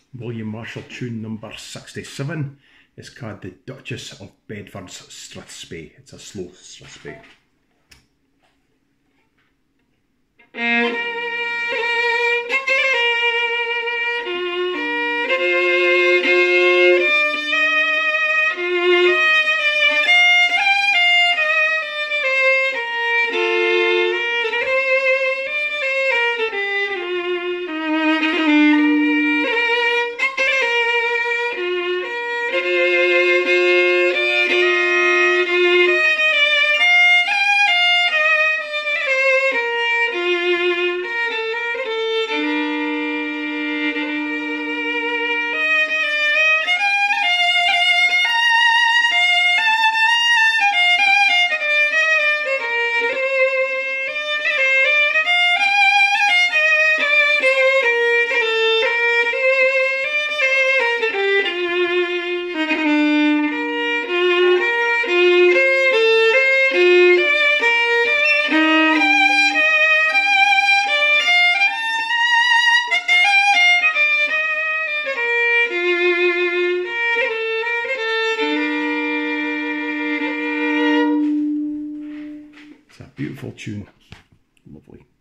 William Marshall tune number 67. It's called the Duchess of Bedford's Strathspey. It's a slow Strathspey. It's a beautiful tune, lovely.